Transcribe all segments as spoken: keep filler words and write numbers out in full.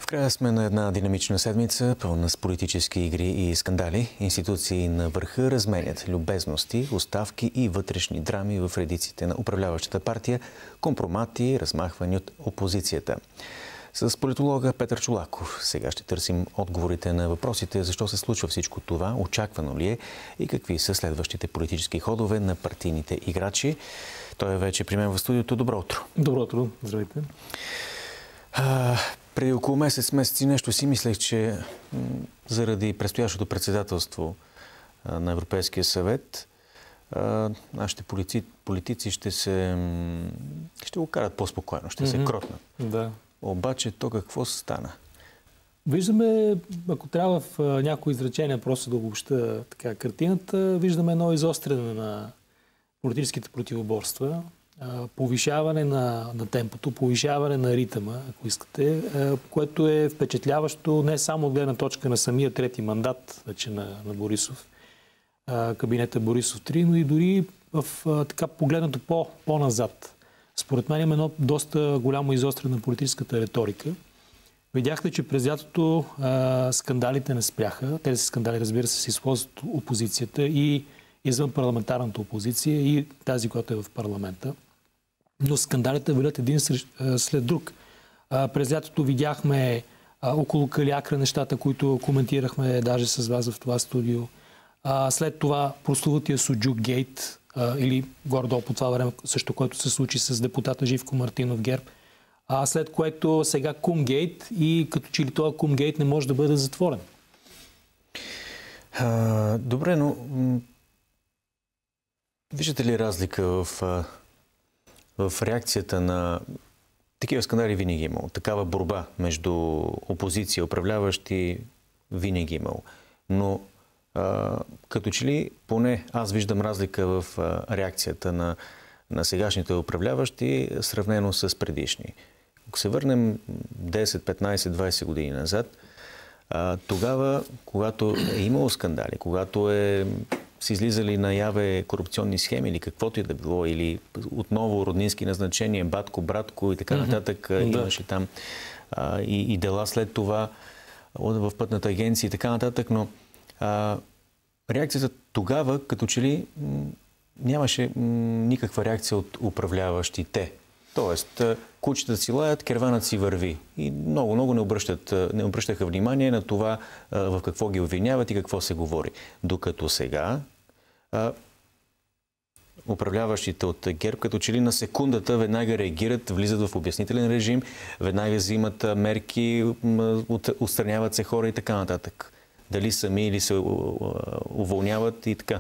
края сме на една динамична седмица, пълна с политически игри и скандали. Институции на върха разменят любезности, оставки и вътрешни драми в редиците на управляващата партия, компромати, размахвани от опозицията. С политолога Петър Чолаков сега ще търсим отговорите на въпросите защо се случва всичко това, очаквано ли е и какви са следващите политически ходове на партийните играчи. Той е вече при мен в студиото. Добро утро. Добро утро. Здравейте. А, преди около месец, месец и нещо си мислех, че м, заради предстоящото председателство а, на Европейския съвет а, нашите политици, политици ще се м, ще го карат по-спокойно, ще mm-hmm. се кротнат. Да. Обаче то какво стана? Виждаме, ако трябва в а, някои изречения просто да обобща така картината, виждаме едно изостряне на политическите противоборства, а, повишаване на, на темпото, повишаване на ритъма, ако искате, а, което е впечатляващо не само от гледна точка на самия трети мандат вече на, на Борисов, а, кабинета Борисов три, но и дори в а, така погледнато по, по-назад. Според мен има едно доста голямо изострене на политическата риторика. Видяхте, че през лятото а, скандалите не спряха. Тези скандали, разбира се, се използват от опозицията и извън парламентарната опозиция и тази, която е в парламента. Но скандалите валят един след друг. А, през лятото видяхме а, около Калиакра нещата, които коментирахме даже с вас в това студио. А, след това прословутия Суджук гейт, или горе-долу по това време също, което се случи с депутата Живко Мартинов ГЕРБ. А след което сега Кумгейт и като че ли това Кумгейт не може да бъде затворен. А, добре, но м- виждате ли разлика в, в реакцията на такива скандали винаги имало? Такава борба между опозиция и управляващи винаги имало. Но Uh, като че ли, поне аз виждам разлика в uh, реакцията на, на сегашните управляващи, сравнено с предишни. Ако се върнем десет, петнайсет, двайсет години назад, uh, тогава, когато е имало скандали, когато е, са излизали наяве корупционни схеми или каквото и да било, или отново роднински назначения, батко, братко и така mm-hmm. нататък, mm-hmm. имаше там uh, и, и дела след това в пътната агенция и така нататък, но А, реакцията тогава, като че ли м, нямаше м, никаква реакция от управляващите. Тоест, кучетата си лаят, керванът си върви. И много-много не, обръщат, не обръщаха внимание на това а, в какво ги обвиняват и какво се говори. Докато сега а, управляващите от ГЕРБ, като че ли на секундата веднага реагират, влизат в обяснителен режим, веднага взимат мерки, отстраняват се хора и така нататък. Дали сами или се уволняват и така.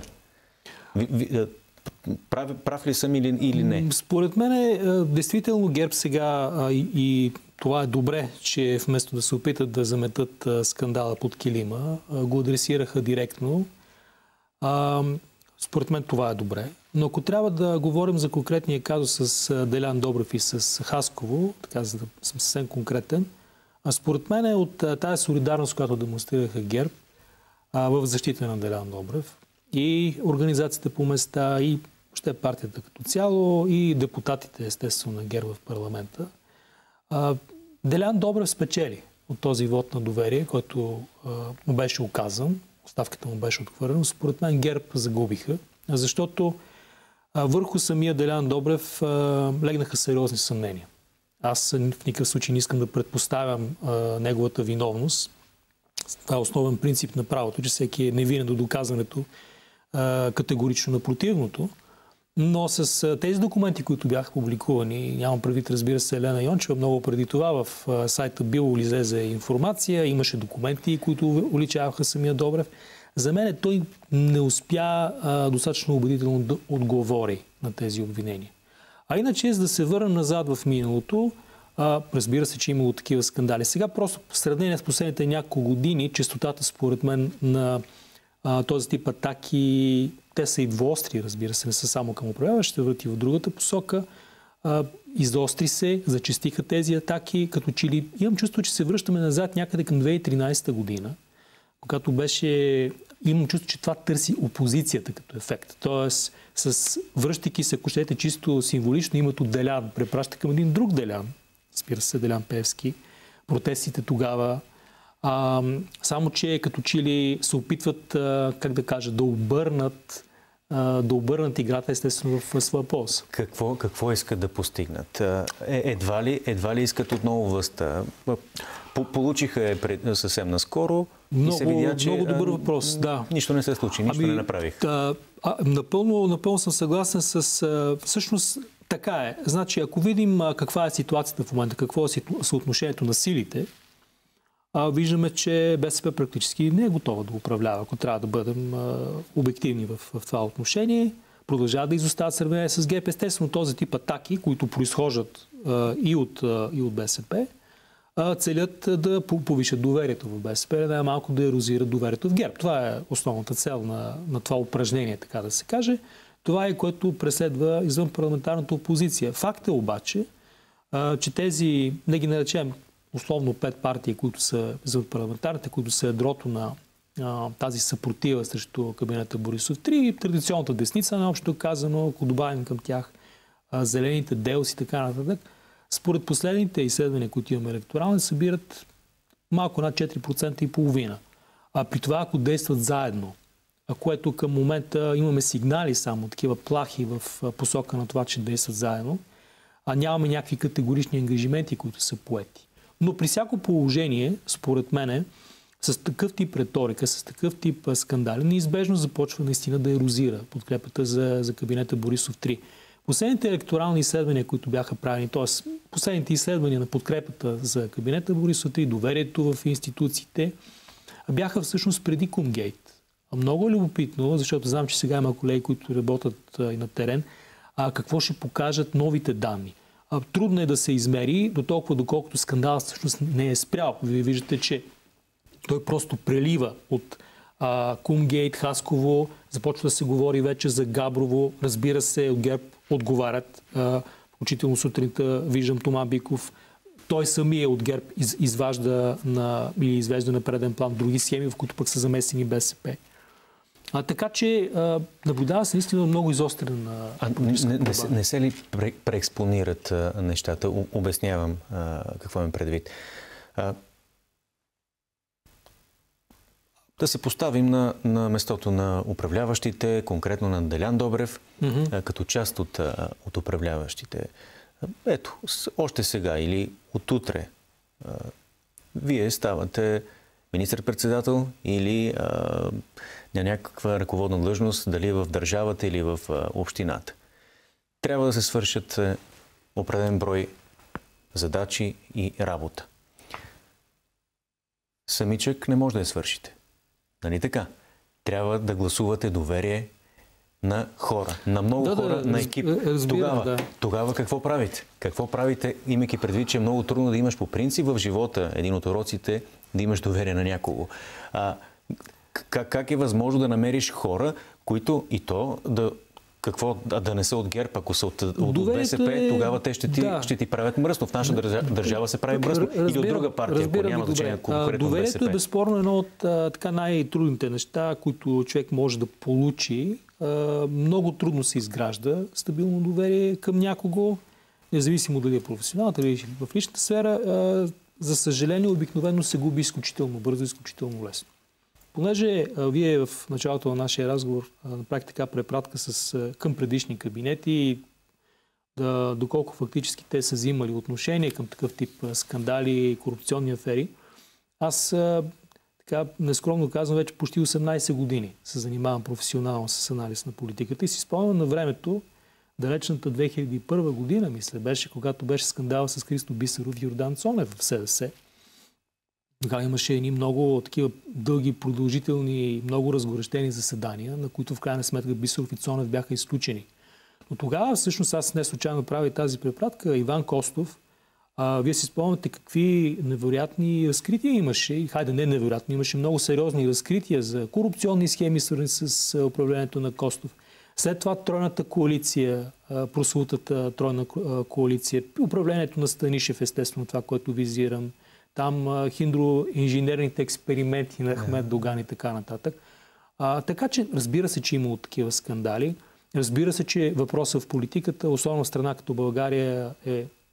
Прав, прав ли съм или, или не? Според мен е, действително ГЕРБ сега и, и това е добре, че вместо да се опитат да заметат скандала под килима, го адресираха директно. А, според мен това е добре. Но ако трябва да говорим за конкретния казус с Делян Добрев и с Хасково, така за да съм съвсем конкретен, а според мен е от тази солидарност, която демонстрираха ГЕРБ а, в защита на Делян Добрев и организациите по места, и въобще партията като цяло, и депутатите, естествено, на ГЕРБ в парламента. А, Делян Добрев спечели от този вод на доверие, който а, му беше оказан, оставката му беше отхвърлена. Според мен ГЕРБ загубиха, защото а, върху самия Делян Добрев а, легнаха сериозни съмнения. Аз в никакъв случай не искам да предпоставям а, неговата виновност. Това е основен принцип на правото, че всеки е невинен до доказването а, категорично на противното. Но с а, тези документи, които бяха публикувани, нямам предвид, разбира се, Елена Йончева, много преди това в а, сайта Било излезе информация, имаше документи, които уличаваха самия Добрев. За мен той не успя а, достатъчно убедително да отговори на тези обвинения. А иначе, за да се върна назад в миналото, а, разбира се, че имало такива скандали. Сега просто в сравнение с последните няколко години, честотата според мен на а, този тип атаки, те са и двоостри, разбира се, не са само към управляващите, ще върти в другата посока. А, изостри се, зачестиха тези атаки, като че ли имам чувство, че се връщаме назад някъде към две хиляди и тринайсета година, когато беше... Имам чувство, че това търси опозицията като ефект. Тоест, с връщайки се, ако щете, чисто символично, името Делян препраща към един друг Делян, спира се Делян Пеевски, протестите тогава. А, само, че като че ли се опитват, а, как да кажа, да обърнат, а, да обърнат играта естествено в, в своя полза. Какво, какво искат да постигнат? Е, едва, ли, едва ли искат отново властта? Получиха я пред, съвсем наскоро много, и се видя, че много добър въпрос, да. Нищо не се случи, нищо ами, не направих. Да, а, напълно, напълно съм съгласен с... А, всъщност така е. Значи, ако видим а, каква е ситуацията в момента, какво е съотношението на силите, а, виждаме, че БСП практически не е готова да управлява, ако трябва да бъдем а, обективни в, в това отношение. Продължава да изостават сравнение с ГЕРБ. Естествено, този тип атаки, които произхождат а, и, от, а, и от БСП, а, целят да повишат доверието в БСП, най-малко да ерозират доверието в ГЕРБ. Това е основната цел на, на това упражнение, така да се каже. Това е, което преследва извън парламентарната опозиция. Факт е обаче, а, че тези, не ги наречем условно пет партии, които са извън парламентарните, които са ядрото на а, тази съпротива срещу кабинета Борисов три, традиционната десница, наобщо казано, ако добавим към тях а, зелените, делси и така нататък, според последните изследвания, които имаме електорални, събират малко над четири процента и половина. А при това, ако действат заедно, което към момента имаме сигнали само, такива плахи в посока на това, че действат заедно, а нямаме някакви категорични ангажименти, които са поети. Но при всяко положение, според мене, с такъв тип риторика, с такъв тип скандали, неизбежно започва наистина да ерозира подкрепата за, за кабинета Борисов три. Последните електорални изследвания, които бяха правени, т.е. последните изследвания на подкрепата за кабинета Борисов три, доверието в институциите, бяха всъщност преди Кумгейт. Много е любопитно, защото знам, че сега има колеги, които работят и на терен, а какво ще покажат новите данни. А, трудно е да се измери, до толкова доколкото скандалът всъщност не е спрял. Вие виждате, че той просто прелива от а, Кумгейт, Хасково, започва да се говори вече за Габрово, разбира се, от ГЕРБ отговарят, а, включително сутринта виждам Тома Биков, той самия от ГЕРБ из, изважда на, или извежда на преден план други схеми, в които пък са замесени БСП. А, така че а, наблюдава се наистина много изострена. А не, не, не, не се ли пре, преекспонират а, нещата? У, обяснявам а, какво имам предвид. А, да се поставим на, на местото на управляващите, конкретно на Делян Добрев, mm-hmm. а, като част от, а, от управляващите. Ето, още сега или от утре а, вие ставате министър-председател или а, на някаква ръководна длъжност, дали в държавата или в а, общината. Трябва да се свършат а, определен брой задачи и работа. Самичък не може да я свършите. Нали така? Трябва да гласувате доверие на хора, на много да, хора, да, на екип. Разбира, тогава, да. тогава какво правите? Какво правите, имайки предвид, че е много трудно да имаш по принцип в живота, един от уроците, да имаш доверие на някого. А, как, как е възможно да намериш хора, които и то да, какво, да не са от ГЕРБ, ако са от, от БСП, е... тогава те ще ти, да. ще ти правят мръсно. В наша държава, държава се прави мръсно. Разбира, или от друга партия, ако няма значение конкретно от БСП. Доверието е безспорно едно от а, така най-трудните неща, които човек може да получи. Uh, много трудно се изгражда стабилно доверие към някого, независимо дали е професионал, дали е в личната сфера. Uh, за съжаление, обикновено се губи изключително бързо, изключително лесно. Понеже uh, вие в началото на нашия разговор uh, направихте така препратка с, uh, към предишни кабинети, да, доколко фактически те са взимали отношение към такъв тип uh, скандали и корупционни афери. Аз uh, Така, нескромно казвам, вече почти осемнайсет години се занимавам професионално с анализ на политиката и си спомням на времето, далечната две хиляди и първа година, мисля, беше, когато беше скандал с Христо Бисеров и Йордан Цонев в СДС. Тогава имаше едни много такива дълги, продължителни, много разгорещени заседания, на които в крайна сметка Бисеров и Цонев бяха изключени. Но тогава, всъщност, аз не случайно правя тази препратка, Иван Костов, А, вие си спомняте какви невероятни разкрития имаше. Хайде, не невероятни, имаше много сериозни разкрития за корупционни схеми, свързани с управлението на Костов. След това тройната коалиция, прослутата тройна коалиция, управлението на Станишев, естествено това, което визирам, там хидроинженерните експерименти на Ахмед Доган и така нататък. А, така че, разбира се, че има такива скандали. Разбира се, че въпросът в политиката, особено в страна като България, е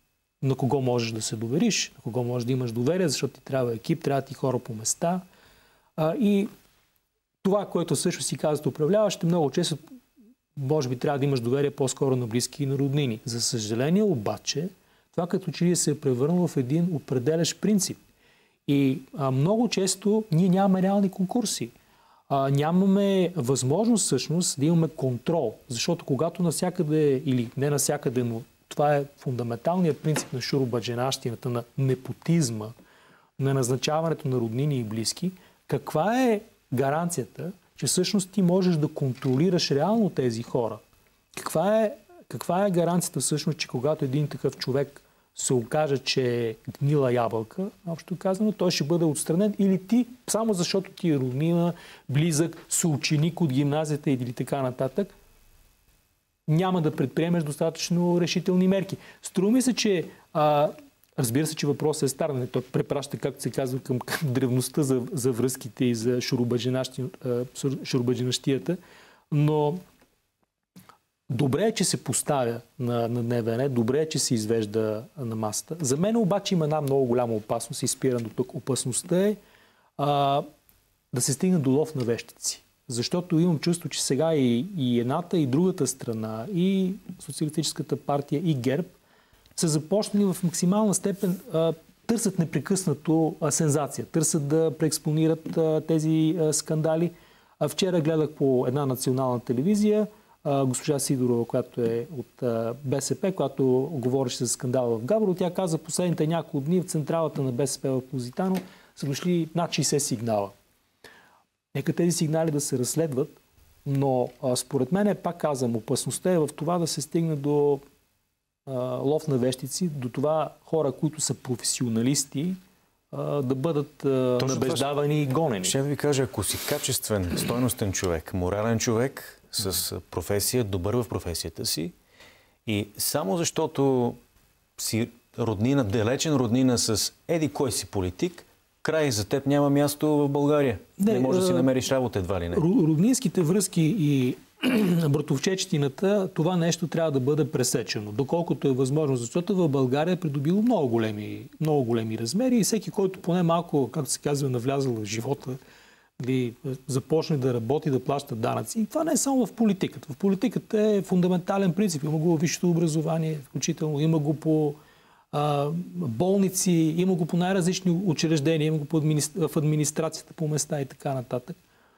на кого можеш да се довериш, на кого можеш да имаш доверие, защото ти трябва екип, трябва ти хора по места. А, и това, което също си казват управляващите, много често може би трябва да имаш доверие по-скоро на близки и на роднини. За съжаление обаче, това като че ли се е превърнало в един определящ принцип. И а, много често ние нямаме реални конкурси. А, нямаме възможност всъщност да имаме контрол. Защото когато навсякъде, или не навсякъде, но това е фундаменталният принцип на шуробаджанащината, на непотизма, на назначаването на роднини и близки, каква е гаранцията, че всъщност ти можеш да контролираш реално тези хора? Каква е, каква е гаранцията всъщност, че когато един такъв човек се окаже, че е гнила ябълка, общо казано, той ще бъде отстранен или ти, само защото ти е роднина, близък, съученик от гимназията или така нататък, няма да предприемеш достатъчно решителни мерки. струва ми се, че а, разбира се, че въпросът е стар, той препраща, както се казва, към, към древността за, за връзките и за шуробаджанащията, но добре е, че се поставя на, на дневен ред, добре е, че се извежда на масата. За мен обаче има една много голяма опасност и спирам до тук. Опасността е а, да се стигне до лов на вещици. Защото имам чувство, че сега и, и едната, и другата страна, и Социалистическата партия, и ГЕРБ са започнали в максимална степен, а, търсят непрекъснато а, сензация, търсят да преекспонират а, тези а, скандали. А вчера гледах по една национална телевизия а, госпожа Сидорова, която е от а, БСП, която говореше за скандала в Габрово. Тя каза, последните няколко дни в централата на БСП в Позитано са дошли над шейсет сигнала. Нека тези сигнали да се разследват, но а, според мен, пак казвам, опасността е в това да се стигне до а, лов на вещици, до това хора, които са професионалисти, а, да бъдат а, набеждавани и гонени. Ще ви кажа, ако си качествен, стойностен човек, морален човек, с професия, добър в професията си, и само защото си роднина, далечен роднина с еди кой си политик, край за теб няма място в България. Не, не можеш да си намериш работа, едва ли не. Роднинските връзки и братовчетщината, това нещо трябва да бъде пресечено, доколкото е възможно, защото в България е придобило много големи, много големи размери и всеки, който поне малко, както се казва, навлязъл в живота, или започне да работи, да плаща данъци. И това не е само в политиката. В политиката е фундаментален принцип. Има го във висшето образование, включително. Има го по а, болници, има го по най-различни учреждения, има го по администра... в администрацията по места и така нататък.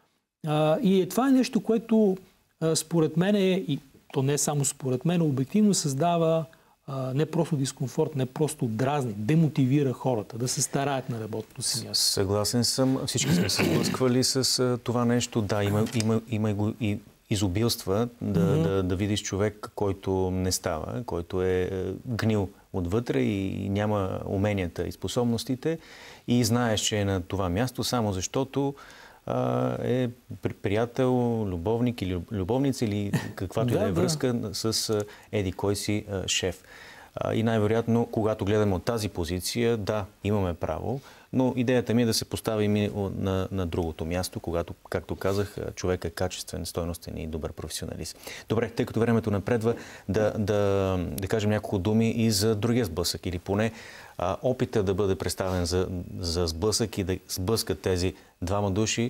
А, и това е нещо, което а, според мен е, и то не е само според мен, обективно създава а, не просто дискомфорт, не просто дразни, демотивира хората да се стараят на работното си място. Съгласен съм. Всички сме се сблъсквали с а, това нещо. Да, има, има, има го и изобилства да, mm-hmm. да, да видиш човек, който не става, който е гнил отвътре и няма уменията и способностите и знаеш, че е на това място само защото а, е приятел, любовник или любовница или каквато да, да е връзка да. с еди кой си а, шеф. А, и най-вероятно, когато гледаме от тази позиция, да, имаме право, но идеята ми е да се поставим на, на другото място, когато, както казах, човек е качествен, стойностен и добър професионалист. Добре, тъй като времето напредва, да, да, да кажем няколко думи и за другия сблъсък, или поне а, опита да бъде представен за, за сблъсък и да сблъскат тези двама души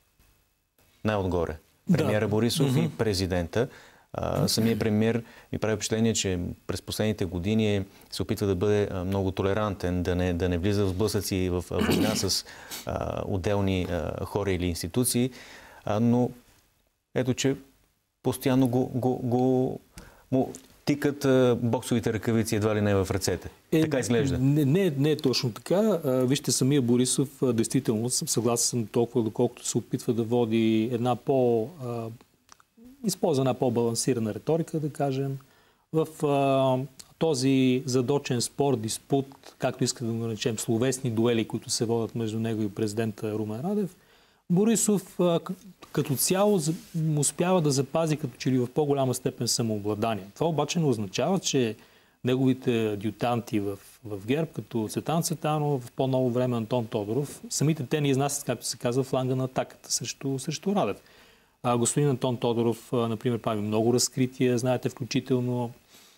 най-отгоре. Премиера да. Борисов mm-hmm. и президента. Uh, самия премиер ми прави впечатление, че през последните години се опитва да бъде uh, много толерантен, да не, да не влиза в сблъсъци в uh, война с uh, отделни uh, хора или институции, uh, но ето, че постоянно го, го, го му тикат uh, боксовите ръкавици едва ли не в ръцете. Е, така изглежда. Не, не, не е точно така. Uh, вижте, самия Борисов, uh, действително съм съгласен съм толкова, доколкото се опитва да води една по- uh, използва една по-балансирана риторика, да кажем. В а, този задочен спор, диспут, както иска да го наречем, словесни дуели, които се водят между него и президента Румен Радев, Борисов а, като цяло успява да запази като че ли в по-голяма степен самообладание. Това обаче не означава, че неговите адютанти в, в ГЕРБ, като Цветан Цветанов, в по-ново време Антон Тодоров, самите те ни изнасят, както се казва, фланга на атаката срещу, срещу Радев. А, господин Антон Тодоров, например, прави много разкрития, знаете, включително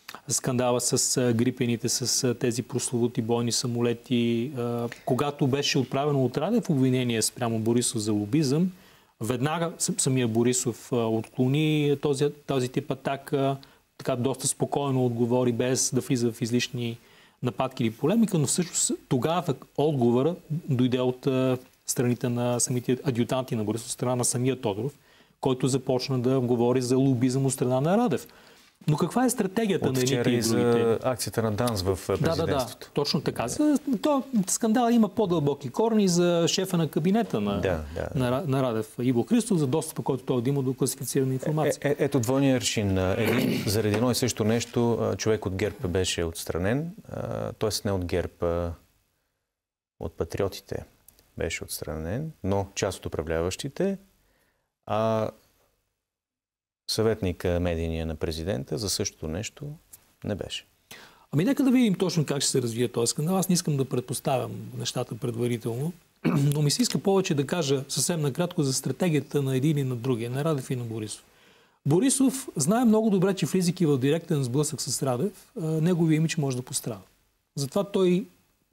скандала с грипените, с тези прословути бойни самолети. Когато беше отправено от Радев обвинение спрямо Борисов за лобизъм, веднага самия Борисов отклони този, този тип атака, така доста спокойно отговори, без да влиза в излишни нападки или полемика, но всъщност тогава отговора дойде от страните на самите адютанти на Борисов, страна на самия Тодоров, който започна да говори за лобизъм от страна на Радев. Но каква е стратегията от на едните и другите? за акцията на ДАНС в президентството. Да, да, да, точно така. То скандал има по-дълбоки корни за шефа на кабинета на, да, да. на, на Радев Иво Христов, за достъпа, който той има до класифицирана информация. Е, е, ето двойния аршин. Един, заради едно и също нещо човек от ГЕРБ беше отстранен, т.е. не от ГЕРБ, от патриотите беше отстранен, но част от управляващите, а съветник медийния на президента за същото нещо не беше. Ами нека да видим точно как ще се развие този скандал. Аз не искам да предпоставям нещата предварително, но ми се иска повече да кажа съвсем накратко за стратегията на един и на другия, на Радев и на Борисов. Борисов знае много добре, че влизайки в директен сблъсък с Радев, неговия имидж може да пострада. Затова той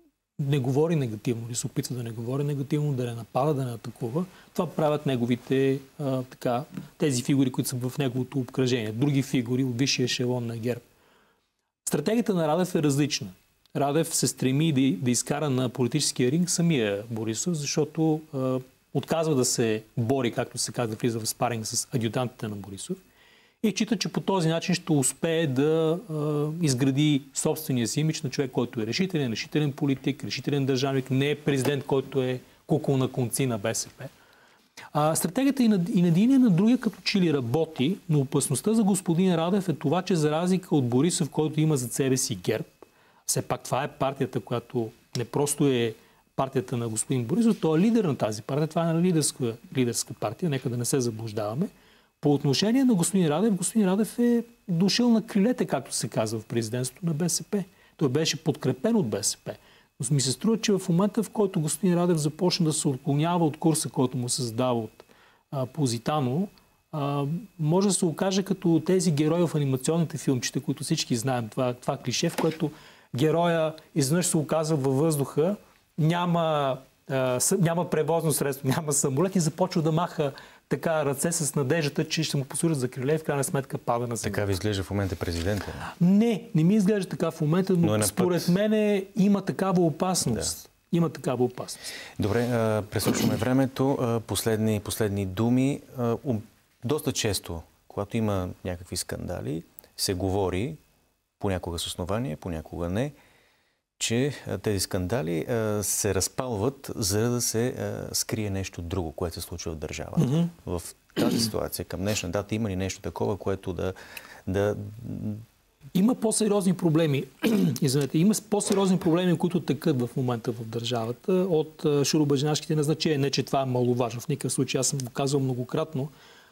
не говори негативно, или се опитва да не говори негативно, да не напада, да не атакува. Това правят неговите, а, така, тези фигури, които са в неговото обкръжение. Други фигури от висшия ешелон на ГЕРБ. Стратегията на Радев е различна. Радев се стреми да, да изкара на политическия ринг самия Борисов, защото а, отказва да се бори, както се казва, да влиза в спаринг с адютантите на Борисов. И счита, че по този начин ще успее да а, изгради собствения си имидж на човек, който е решителен, решителен политик, решителен държавник, не е президент, който е кукол на конци на БСП. А, стратегията и на, и на един и на другия като че ли работи, но опасността за господин Радев е това, че за разлика от Борисов, който има за себе си ГЕРБ, все пак това е партията, която не просто е партията на господин Борисов, той е лидер на тази партия, това е на лидерска, лидерска партия, нека да не се заблуждаваме. По отношение на господин Радев, господин Радев е дошъл на крилете, както се казва в президентството на БСП. Той беше подкрепен от БСП. Но ми се струва, че в момента, в който господин Радев започна да се отклонява от курса, който му се задава от а, Позитано, а, може да се окаже като тези герои в анимационните филмчета, които всички знаем. Това, това клише, в което героя изведнъж се оказва във въздуха, няма, а, няма превозно средство, няма самолет и започва да маха така ръце с надеждата, че ще му послужат за криле и в крайна сметка пада на земята. Така ви изглежда в момента президента? Не, не ми изглежда така в момента, но, но според път... мен има такава опасност. Да. Има такава опасност. Добре, пресочваме времето. Последни, последни думи. Доста често, когато има някакви скандали, се говори, понякога с основание, понякога не, че тези скандали а, се разпалват, за да се а, скрие нещо друго, което се случва в държавата. Mm-hmm. В тази ситуация, към днешна дата, има ли нещо такова, което да... да... Има по-сериозни проблеми. Извинете, има по-сериозни проблеми, които текат в момента в държавата от шуробаджанашките назначения. Не, че това е маловажно. В никакъв случай, аз съм го казал многократно,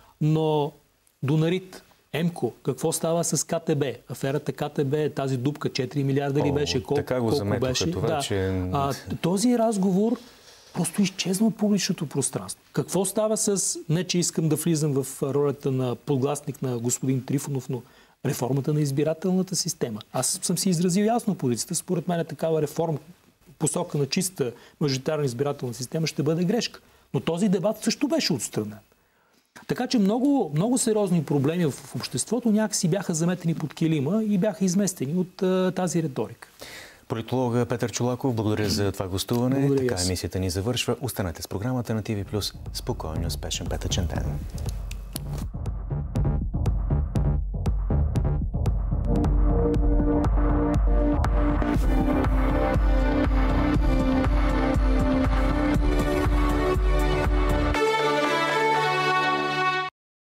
но Дунарит, Емко, какво става с КТБ? Аферата КТБ, тази дупка, четири милиарда ли беше? Колко, така го колко беше? Това, да. че... а, този разговор просто изчезва от публичното пространство. Какво става с... Не, че искам да влизам в ролята на подгласник на господин Трифонов, но реформата на избирателната система. Аз съм си изразил ясно позицията. Според мен такава реформа, посока на чиста мажоритарна избирателна система ще бъде грешка. Но този дебат също беше отстранен. Така че много, много сериозни проблеми в обществото някакси бяха заметени под килима и бяха изместени от а, тази риторика. Политолога Петър Чолаков, благодаря за това гостуване. Благодаря така емисията ни завършва. Останете с програмата на Ти Ви плюс. Спокойно, успешен петъчен ден. Thank you.